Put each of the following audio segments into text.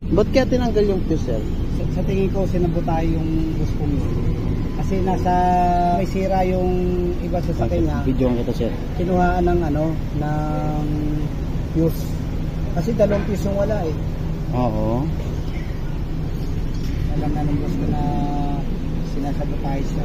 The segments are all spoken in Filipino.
Ba't kaya tinanggal yung fuse, sir? Sa tingin ko, sinabutay yung guspong yun. Kasi may sira yung iba sa sakin niya. Video kita, sir. Kinuhaan ng ng fuse. Kasi dalawang fuse yung wala eh. Oo. Alam na ng gusto na sinasabotay siya.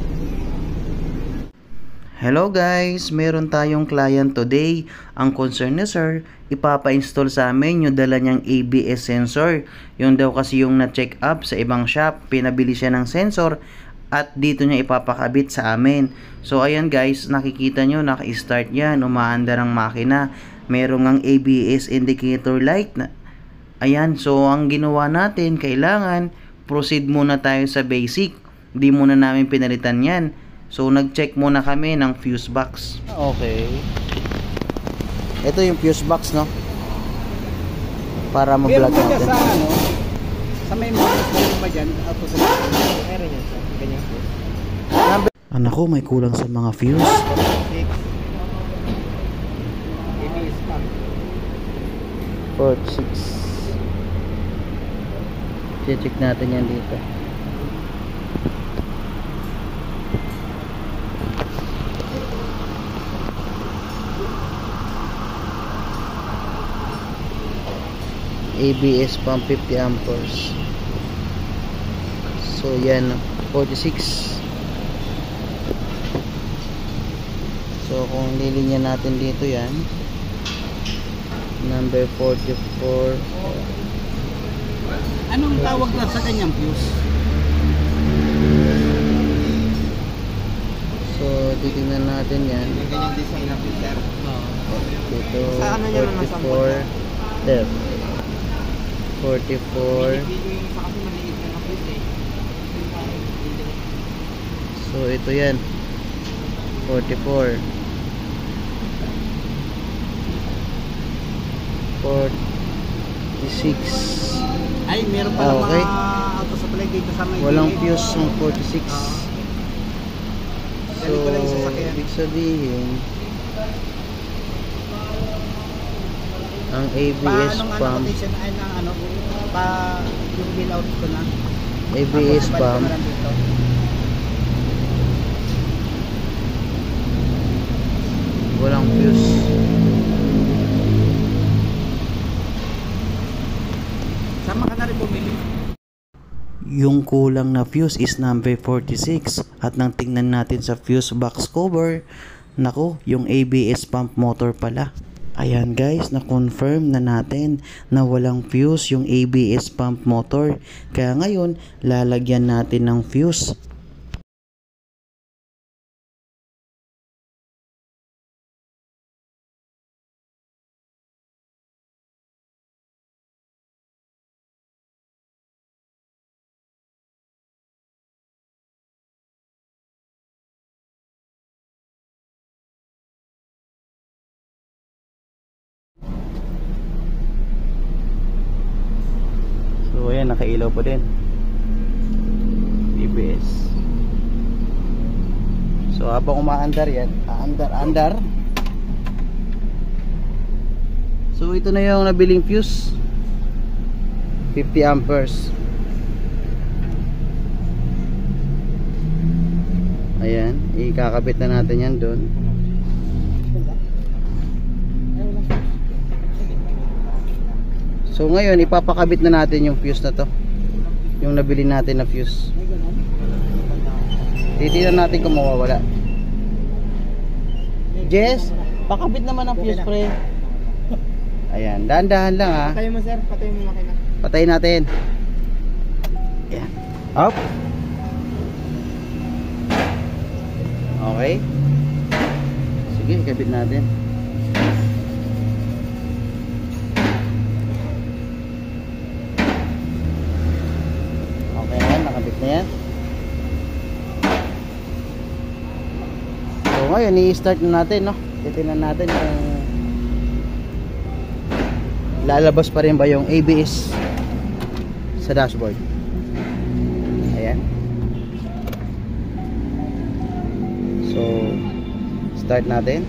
Hello guys, meron tayong client today. Ang concern ni sir, ipapa-install sa amin yung dala niyang ABS sensor. Yung daw kasi yung na-check up sa ibang shop, pinabili siya ng sensor at dito niya ipapakabit sa amin. So ayan guys, nakikita nyo, naka-start yan, umaandar ang makina. Merong ang ABS indicator light. Ayan, so ang ginawa natin, kailangan proceed muna tayo sa basic. Di muna namin pinalitan yan. So, nag-check muna kami ng fuse box. Okay. Ito yung fuse box, no? Para ma-vlog natin. Sa sa may mga ba dyan? Ako sa meron yan, sir. Ganyan po. Anak ko, may kulang sa mga fuse. ABS pa. 46. Check natin yan dito. ABS pump 50 amperes. So yan 46. So kung lilinya natin dito yan, number 44. Anong tawag na sa kanyang fuse? So titingnan natin yan. Yung ganyang design na filter. Dito Sa ano niya naman 44 there. 44. So ito yan 44 46. Ay, meron pa Okay. mga auto supply dito sa may Walang fuse ng 46. So ibig sabihin ang ABS pump ay ng yung bill out ko na ABS pump walang fuse. Sama ka na rin bumili. Yung kulang na fuse is number 46 at nang tingnan natin sa fuse box cover, nako, yung ABS pump motor pala. Ayan guys, na-confirm na natin na walang fuse yung ABS pump motor. Kaya ngayon, lalagyan natin ng fuse. So ayan, nakailaw pa din ABS. So habang umaandar yan, andar. So ito na yung nabiling fuse 50 amperes. Ayan, ikakabit na natin yan doon. So ngayon ipapakabit na natin yung fuse na to, yung nabili natin na fuse. Titignan natin kung mawawala. Jess, pakabit naman ang fuse, pre. Ayan, dahan-dahan lang ha. Patay mo, sir, patay mo makina. Patayin natin. Ayan, up. Okay. Sige, ikabit natin. Nakabit na yan. So ngayon i-start na natin, no? Titingnan natin kung lalabas pa rin ba yung ABS sa dashboard. Ayan. So start natin.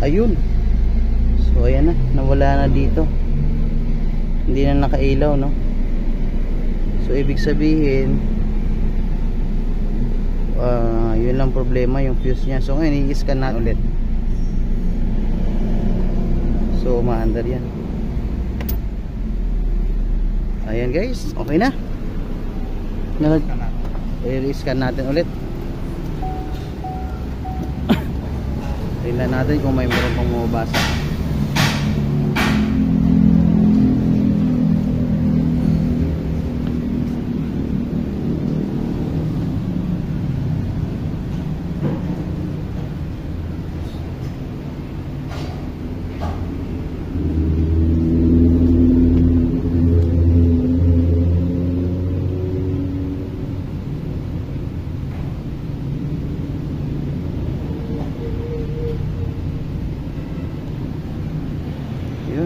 Ayun. So ayan na, nawala na dito. Hindi na nakailaw, no? So ibig sabihin yun lang problema, yung fuse nya. So ngayon i-scan na ulit. So umaandar yan. Ayan guys, okay na. I-scan natin ulit. Tingnan natin kung may meron pang bumabasa. Yun.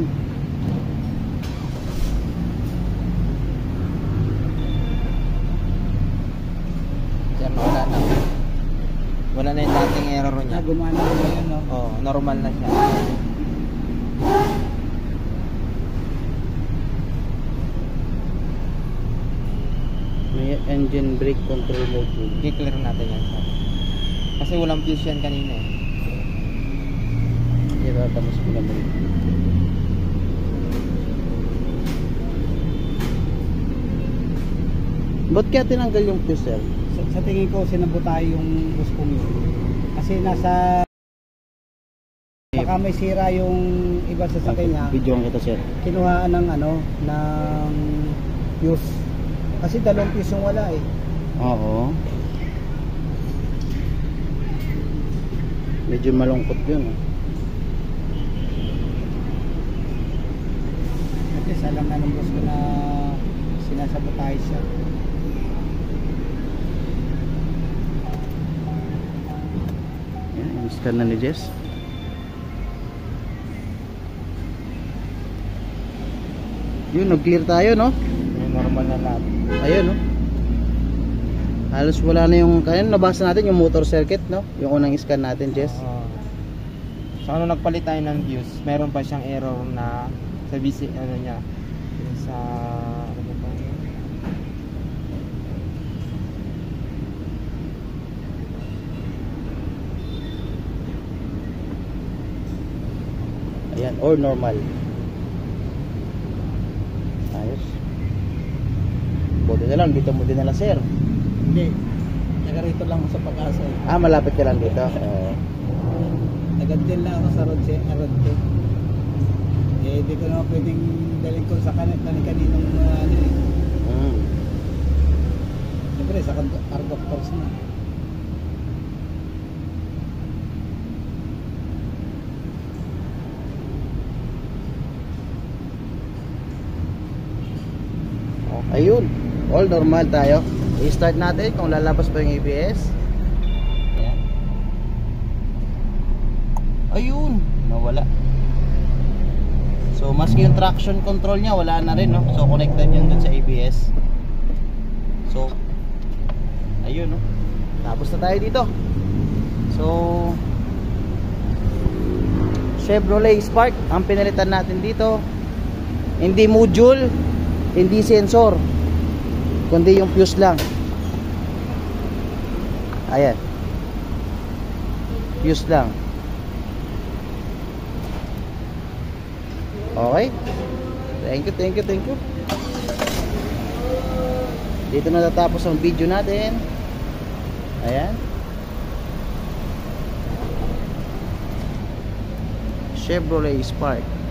Yan, wala na. Wala na yung dating error niya. Gumana na yun, no? Oo, normal na siya. May engine brake control mode. I-clear natin yan, sir. Kasi walang fuse yan kanina eh. Itatamos ko na brake. Ba't kaya tinanggal yung fuse, sir? Sa tingin ko, sinabutay yung guspong yun. Kasi nasa... Baka may sira yung iba sa sakyan niya. Video kita, sir. Kinuhaan ng ano, ng fuse. Kasi dalawang fuse yung wala eh. Oo. Medyo malungkot yun. At least alam na ng boss ko na sinasabotay siya. Yan, scan na ni Jess. Yun, nag-clear tayo, no? Yung normal na lahat. Ayun, no? Halos wala na yung, kaya nabasa natin yung motor circuit, no? Yung unang scan natin, Jess. So ano nagpalit tayo ng fuse, meron pa siyang error na sa BC, ano niya, yung sa ano ba ito? Ayan, or normal. Ayos. Buti na lang, dito mo din nila, sir. Hindi. Taga rito lang ako sa Pag-asa eh. Ah, malapit ka lang dito. Oo. Agad din lang ako sa Rodte. Eh, di ko naman pwedeng dalhin ko sa kaninong ano eh. Siyempre, sa car doctors na. Ayun, all normal tayo. I-start natin kung lalabas pa yung ABS. Ayan. Ayun, nawala. So maski yung traction control niya wala na rin, no? So connected yun dun sa ABS. So ayun, no? Tapos na tayo dito. So Chevrolet Spark ang pinalitan natin dito. Hindi module, hindi sensor, kundi yung fuse lang. Ayan, fuse lang. Okay, thank you. Dito na natapos ang video natin. Ayan, Chevrolet Spark.